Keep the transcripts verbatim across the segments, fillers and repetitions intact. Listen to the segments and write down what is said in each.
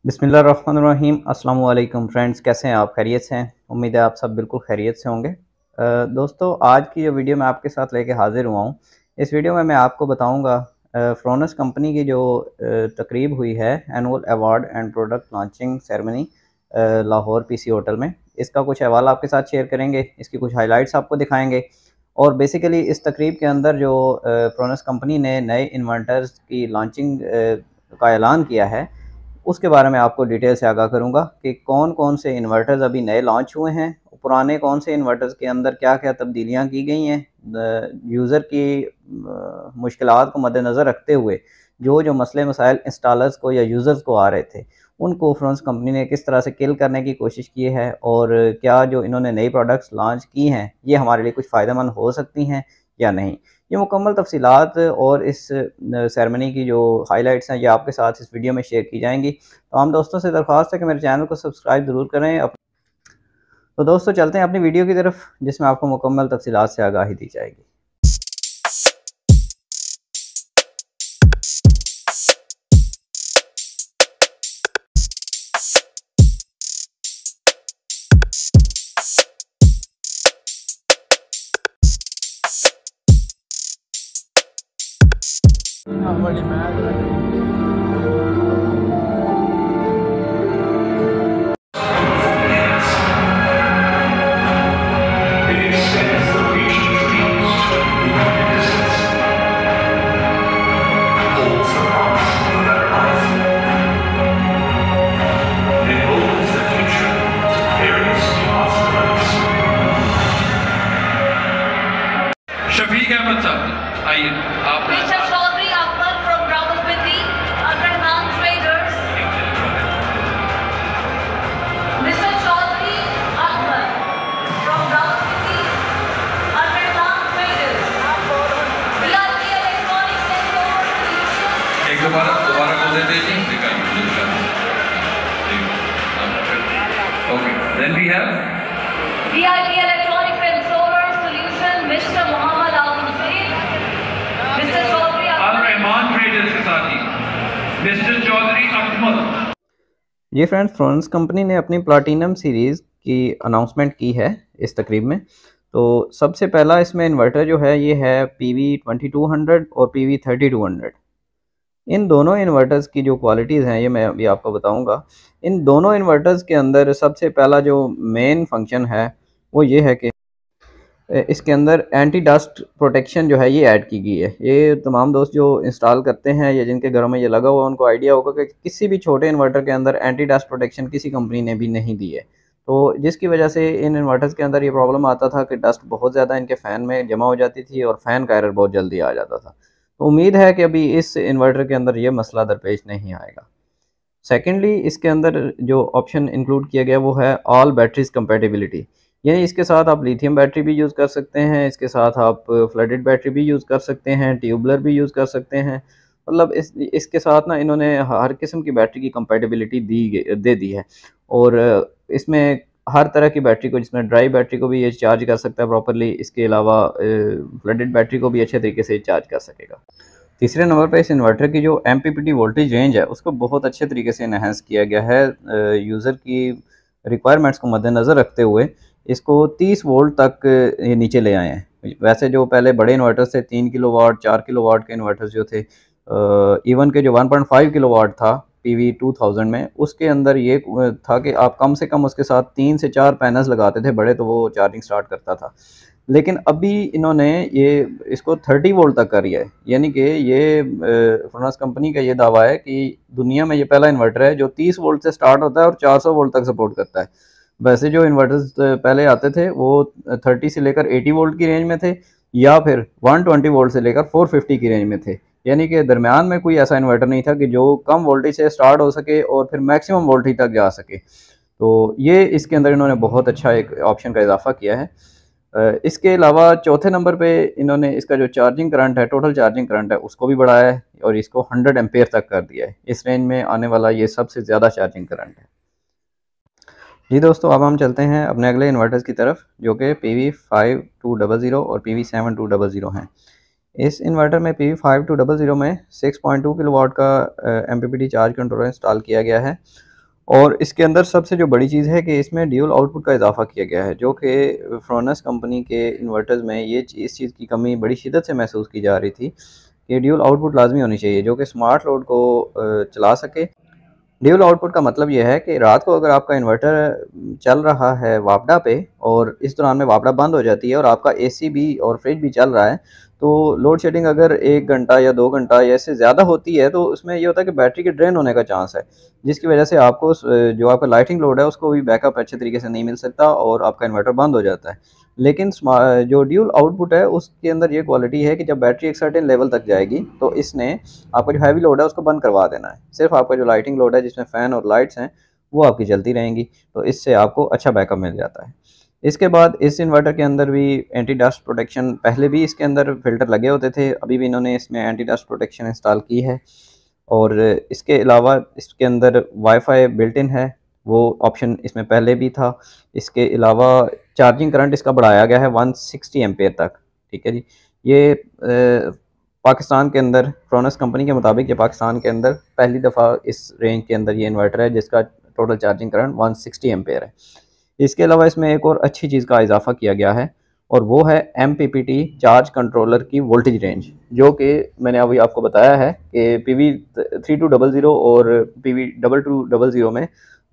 बिस्मिल्लाहिर्रहमानिर्रहीम। अस्सलाम वालेकुम फ्रेंड्स, कैसे हैं आप? खैरियत से हैं? उम्मीद है आप सब बिल्कुल खैरियत से होंगे। अ, दोस्तों, आज की जो वीडियो मैं आपके साथ लेके हाज़िर हुआ हूँ, इस वीडियो में मैं आपको बताऊँगा अ, फ्रोनस कंपनी की जो अ, तकरीब हुई है, annual award and product launching ceremony uh, Lahore PC hotel में। इसका कुछ अहवाल आपके साथ शेयर करेंगे, इसकी कुछ हाइलाइट्स आपको दिखाएँगे और बेसिकली इस तकरीब के अंदर जो अ, फ्रोनस कंपनी ने नए इन्वर्टर्स की लॉन्चिंग अ, का ऐलान किया है, उसके बारे में आपको डिटेल से आगाह करूँगा कि कौन-कौन से इन्वर्टर्स अभी नए लॉन्च हुए हैं, पुराने कौन से इन्वर्टर्स के अंदर क्या-क्या तब्दीलियाँ की गई हैं। द यूज़र की अ, मुश्किलात को मद्देनज़र रखते हुए जो-जो मसले-मसाइल इंस्टॉलर्स को या यूज़र्स को आ रहे थे, उनको फ्रांस कंपनी ने किस तरह से किल करने की कोशिश की है और क्या जो इन्होंने नई प्रोडक्ट्स लॉन्च की हैं, ये हमारे लिए कुछ फ़ायदेमंद हो सकती हैं या नहीं। ये मुकम्मल तफ़सीलात और इस न सेरेमनी की जो हाइलाइट्स हैं, ये आपके साथ इस वीडियो में शेयर की जाएँगी। तो आम दोस्तों से दरख्वास्त है कि मेरे चैनल को सब्सक्राइब ज़रूर करें। अप तो दोस्तों, चलते हैं अपनी वीडियो की तरफ, जिसमें आपको मुकम्मल तफ़सीलात से आगाही दी जाएगी। शफीक अहमद साहब, आइए आप। Mister Chaudhry Akbar from Rawalpindi, Agarhan Traders. Mister Chaudhry Akbar from Rawalpindi, Agarhan Traders. V R P Electronics and Solar Solutions. एक दोबारा दोबारा बोल देते जी, okay. Then we have V R P Electronics and Solar Solutions, mister Mohammad Alam Saeed, mister Chaudhry Al Rehman traders के साथ ही mister Chaudhary Akmal. ये friends, France company ने अपनी प्लाटिनम सीरीज़ की अनाउंसमेंट की है इस तकरीब में। तो सबसे पहला इसमें इन्वर्टर जो है, ये है P V twenty two hundred और P V thirty two hundred. इन दोनों इन्वर्टर्स की जो क्वालिटीज़ हैं, ये मैं अभी आपको बताऊंगा। इन दोनों इन्वर्टर्स के अंदर सबसे पहला जो मेन फंक्शन है, वो ये है कि अ, इसके अंदर एंटी डस्ट प्रोटेक्शन जो है, ये ऐड की गई है। ये तमाम दोस्त जो इंस्टॉल करते हैं या जिनके घरों में ये लगा हुआ है, उनको आइडिया होगा कि किसी भी छोटे इन्वर्टर के अंदर एंटी डस्ट प्रोटेक्शन किसी कंपनी ने भी नहीं दी है। तो जिसकी वजह से इन इन्वर्टर्स के अंदर ये प्रॉब्लम आता था कि डस्ट बहुत ज़्यादा इनके फ़ैन में जमा हो जाती थी और फ़ैन का एरर बहुत जल्दी आ जाता था। तो उम्मीद है कि अभी इस इन्वर्टर के अंदर ये मसला दरपेश नहीं आएगा। सेकेंडली, इसके अंदर जो ऑप्शन इंक्लूड किया गया, वो है ऑल बैटरीज कंपेटिबिलिटी। यानी इसके साथ आप लिथियम बैटरी भी यूज़ कर सकते हैं, इसके साथ आप फ्लडेड बैटरी भी यूज़ कर सकते हैं, ट्यूबुलर भी यूज़ कर सकते हैं। मतलब इस इसके साथ ना इन्होंने हर किस्म की बैटरी की कंपेटिबिलिटी दी ग दे दी है। और इसमें हर तरह की बैटरी को, जिसमें ड्राई बैटरी को भी ये चार्ज कर सकता है प्रॉपर्ली, इसके अलावा अ, फ्लडेड बैटरी को भी अच्छे तरीके से चार्ज कर सकेगा। तीसरे नंबर पे इस इन्वर्टर की जो M P P T voltage range है, उसको बहुत अच्छे तरीके से इन्हांस किया गया है। यूज़र की रिक्वायरमेंट्स को मद्देनज़र रखते हुए इसको तीस वोल्ट तक ये नीचे ले आए हैं। वैसे जो पहले बड़े इन्वर्टर्स थे, तीन किलोवाट, चार किलोवाट के इन्वर्टर्स जो थे, इवन के जो वन पॉइंट फाइव किलोवाट था पी वी टू थाउज़ेंड में, उसके अंदर ये था कि आप कम से कम उसके साथ तीन से चार पैनल्स लगाते थे बड़े, तो वो चार्जिंग स्टार्ट करता था। लेकिन अभी इन्होंने ये इसको थर्टी वोल्ट तक कर दिया है। यानी कि ये फ्रांस कंपनी का ये दावा है कि दुनिया में ये पहला इन्वर्टर है जो तीस वोल्ट से स्टार्ट होता है और चार सौ वोल्ट तक सपोर्ट करता है। वैसे जो इन्वर्टर्स पहले आते थे, वो थर्टी से लेकर एटी वोल्ट की रेंज में थे, या फिर वन ट्वेंटी वोल्ट से लेकर फोर फिफ्टी की रेंज में थे। यानी कि दरमियान में कोई ऐसा इन्वर्टर नहीं था कि जो कम वोल्टेज से स्टार्ट हो सके और फिर मैक्सिमम वोल्टेज तक जा सके। तो ये इसके अंदर इन्होंने बहुत अच्छा एक ऑप्शन का इजाफा किया है। इसके अलावा चौथे नंबर पे इन्होंने इसका जो चार्जिंग करंट है, टोटल चार्जिंग करंट है, उसको भी बढ़ाया है और इसको हंड्रेड एम्पेयर तक कर दिया है। इस रेंज में आने वाला ये सबसे ज़्यादा चार्जिंग करंट है। जी दोस्तों, अब हम चलते हैं अपने अगले इन्वर्टर्स की तरफ, जो कि P V five two double zero और P V seven two double zero हैं। इस इन्वर्टर में P V five two double zero में सिक्स पॉइंट टू किलोवाट का M P P T charge controller install किया गया है और इसके अंदर सबसे जो बड़ी चीज़ है कि इसमें ड्यूल आउटपुट का इजाफा किया गया है, जो कि फ्रोनस कंपनी के इन्वर्टर्स में ये चीज़ इस चीज़ की कमी बड़ी शिद्दत से महसूस की जा रही थी कि ड्यूल आउटपुट लाजमी होनी चाहिए जो कि स्मार्ट लोड को अ, चला सके। ड्यूल आउटपुट का मतलब ये है कि रात को अगर आपका इन्वर्टर चल रहा है वापडा पे और इस दौरान में वापडा बंद हो जाती है और आपका एसी भी और फ्रिज भी चल रहा है, तो लोड शेडिंग अगर एक घंटा या दो घंटा या इससे ज़्यादा होती है तो उसमें ये होता है कि बैटरी के ड्रेन होने का चांस है, जिसकी वजह से आपको जो आपका लाइटिंग लोड है उसको भी बैकअप अच्छे तरीके से नहीं मिल सकता और आपका इन्वर्टर बंद हो जाता है। लेकिन जो ड्यूल आउटपुट है उसके अंदर ये क्वालिटी है कि जब बैटरी एक सर्टेन लेवल तक जाएगी तो इसने आपका जो हैवी लोड है उसको बंद करवा देना है। सिर्फ आपका जो लाइटिंग लोड है जिसमें फ़ैन और लाइट्स हैं वो आपकी चलती रहेंगी, तो इससे आपको अच्छा बैकअप मिल जाता है। इसके बाद इस इन्वर्टर के अंदर भी एंटी डस्ट प्रोटेक्शन, पहले भी इसके अंदर फ़िल्टर लगे होते थे, अभी भी इन्होंने इसमें एंटी डस्ट प्रोटेक्शन इंस्टॉल की है। और इसके अलावा इसके अंदर वाईफाई बिल्ट इन है, वो ऑप्शन इसमें पहले भी था। इसके अलावा चार्जिंग करंट इसका बढ़ाया गया है वन सिक्सटी एम्पेयर तक। ठीक है जी, ये आ, पाकिस्तान के अंदर फ्रोनस कंपनी के मुताबिक ये पाकिस्तान के अंदर पहली दफ़ा इस रेंज के अंदर ये इन्वर्टर है जिसका total charging current one sixty ampere है। इसके अलावा इसमें एक और अच्छी चीज़ का इजाफा किया गया है और वो है M P P T charge controller की वोल्टेज रेंज, जो कि मैंने अभी आपको बताया है कि P V three two double zero और P V double two double zero में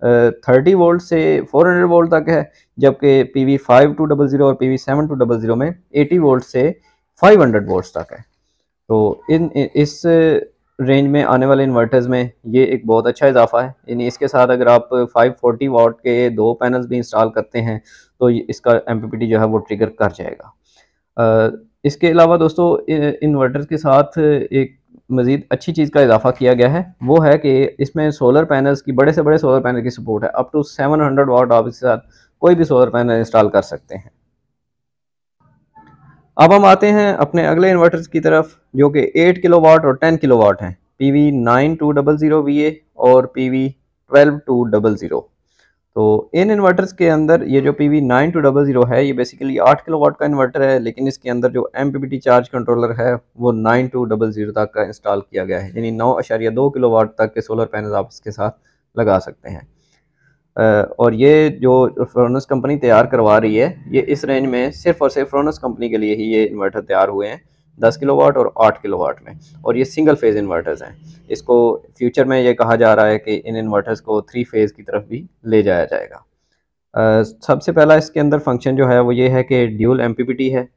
थर्टी वोल्ट से फोर हंड्रेड वोल्ट तक है, जबकि P V five two double zero और P V seven two double zero में एटी वोल्ट से five hundred volt तक है। तो इन इस रेंज में आने वाले इन्वर्टर्स में ये एक बहुत अच्छा इजाफा है। यानी इसके साथ अगर आप फाइव फोर्टी वाट के दो पैनल्स भी इंस्टॉल करते हैं तो इसका एम पी पी टी जो है वो ट्रिगर कर जाएगा। आ, इसके अलावा दोस्तों इन्वर्टर्स के साथ एक मज़ीद अच्छी चीज़ का इजाफा किया गया है, वो है कि इसमें सोलर पैनल्स की, बड़े से बड़े सोलर पैनल की सपोर्ट है। Up to seven hundred watt आप इसके साथ कोई भी सोलर पैनल इंस्टॉल कर सकते हैं। अब हम आते हैं अपने अगले इन्वर्टर्स की तरफ जो कि एट किलोवाट और टेन किलोवाट हैं, P V nine two double zero V A और P V twelve two double zero. तो इन इन्वर्टर्स के अंदर ये जो P V nine two double zero है ये बेसिकली आठ किलोवाट का इन्वर्टर है, लेकिन इसके अंदर जो M P P T charge controller है वो नाइन टू डबल ज़ीरो तक का इंस्टॉल किया गया है, यानी नौ अशारिया दो किलोवाट तक के सोलर पैनल आप इसके साथ लगा सकते हैं। और ये जो फ्रोनस कंपनी तैयार करवा रही है ये इस रेंज में सिर्फ और सिर्फ फ्रोनस कंपनी के लिए ही ये इन्वर्टर तैयार हुए हैं, दस किलोवाट और आठ किलोवाट में, और ये सिंगल फेज़ इन्वर्टर्स हैं। इसको फ्यूचर में ये कहा जा रहा है कि इन इन्वर्टर्स को थ्री फेज़ की तरफ भी ले जाया जाएगा। आ, सबसे पहला इसके अंदर फंक्शन जो है वो ये है कि dual M P P T है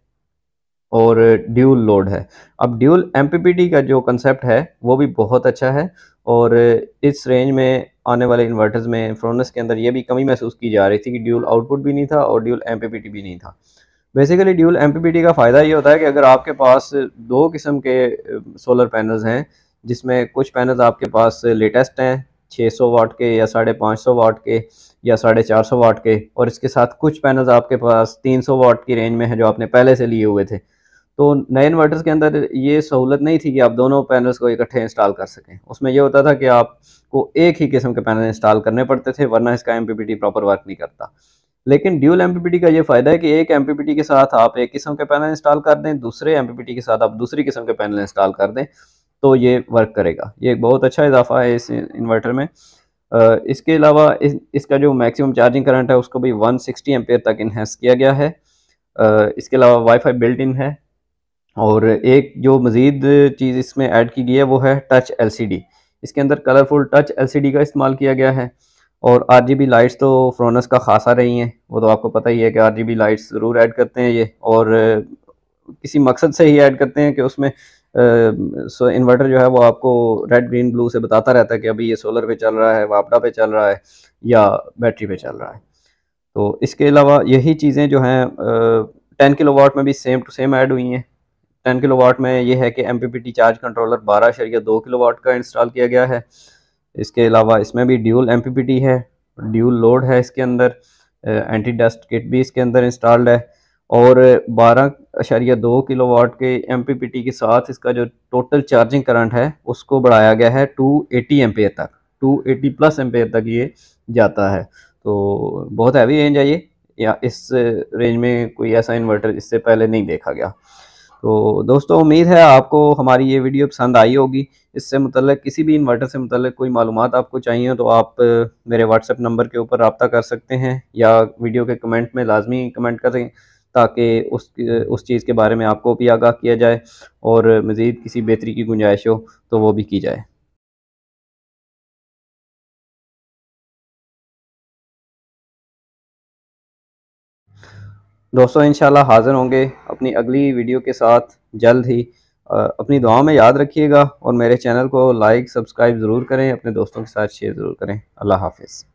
और ड्यूल लोड है। अब dual M P P T का जो कंसेप्ट है वो भी बहुत अच्छा है और इस रेंज में आने वाले इन्वर्टर्स में फ्रोनस के अंदर ये भी कमी महसूस की जा रही थी कि ड्यूल आउटपुट भी नहीं था और dual M P P T भी नहीं था। Basically dual M P P T का फ़ायदा ये होता है कि अगर आपके पास दो किस्म के सोलर पैनल्स हैं जिसमें कुछ पैनल्स आपके पास लेटेस्ट हैं छः सौ वाट के या साढ़े पाँच सौ वाट के या साढ़े चार सौ वाट के, और इसके साथ कुछ पैनल्स आपके पास तीन सौ वाट की रेंज में है जो आपने पहले से लिए हुए थे, तो नए इन्वर्टर्स के अंदर ये सहूलत नहीं थी कि आप दोनों पैनल्स को इकट्ठे इंस्टॉल कर सकें। उसमें ये होता था कि आपको एक ही किस्म के पैनल इंस्टॉल करने पड़ते थे, वरना इसका M P P T proper work नहीं करता। लेकिन dual M P P T का ये फ़ायदा है कि एक एम पी पी टी के साथ आप एक किस्म के पैनल इंस्टॉल कर दें, दूसरे एम पी पी टी के साथ आप दूसरी किस्म के पैनल इंस्टॉल कर दें तो ये वर्क करेगा। ये एक बहुत अच्छा इजाफा है इस इन्वर्टर में। इसके अलावा इस, इसका जो मैक्सिमम चार्जिंग करंट है उसको भी वन सिक्सटी एम्पेयर तक इन्हेंस किया गया है। इसके अलावा वाईफाई बिल्ट इन है और एक जो मज़ीद चीज़ इसमें ऐड की गई है वो है टच एल सी डी। इसके अंदर colourful touch L C D का इस्तेमाल किया गया है और आर जी बी लाइट्स तो फ्रोनस का खासा रही हैं, वो तो आपको पता ही है कि आर जी बी लाइट्स ज़रूर ऐड करते हैं ये, और किसी मकसद से ही ऐड करते हैं कि उसमें सो इन्वर्टर जो है वो आपको रेड ग्रीन ब्लू से बताता रहता है कि अभी ये सोलर पे चल रहा है, वापडा पे चल रहा है या बैटरी पे चल रहा है। तो इसके अलावा यही चीज़ें जो हैं टेन किलो वाट में भी सेम टू सेम ऐड हुई हैं। टेन किलो वाट में ये है कि M P P T charge controller बारह शरिया दो किलो वाट का इंस्टॉल किया गया है। इसके अलावा इसमें भी dual M P P T है, ड्यूल लोड है इसके अंदर, एंटी डस्ट किट भी इसके अंदर इंस्टॉल्ड है और बारह अशारिया दो किलो वाट के एम पी पी टी के साथ इसका जो टोटल चार्जिंग करंट है उसको बढ़ाया गया है टू एटी एम्पेयर तक, टू एटी प्लस एम्पेयर तक ये जाता है। तो बहुत हैवी रेंज है ये, या इस रेंज में कोई ऐसा इन्वर्टर इससे पहले नहीं देखा गया। तो दोस्तों उम्मीद है आपको हमारी ये वीडियो पसंद आई होगी। इससे मुतल्लिक़ किसी भी इन्वर्टर से मुतल्लिक़ कोई मालूमात आपको चाहिए तो आप मेरे व्हाट्सएप नंबर के ऊपर रब्ता कर सकते हैं या वीडियो के कमेंट में लाजमी कमेंट करें ताकि उस उस चीज़ के बारे में आपको भी आगाह किया जाए और मज़ीद किसी बेहतरी की गुंजाइश हो तो वो भी की जाए। दोस्तों इंशाल्लाह हाज़िर होंगे अपनी अगली वीडियो के साथ जल्द ही। अ, अपनी दुआओं में याद रखिएगा और मेरे चैनल को लाइक सब्सक्राइब ज़रूर करें, अपने दोस्तों के साथ शेयर ज़रूर करें। अल्लाह हाफ़िज़।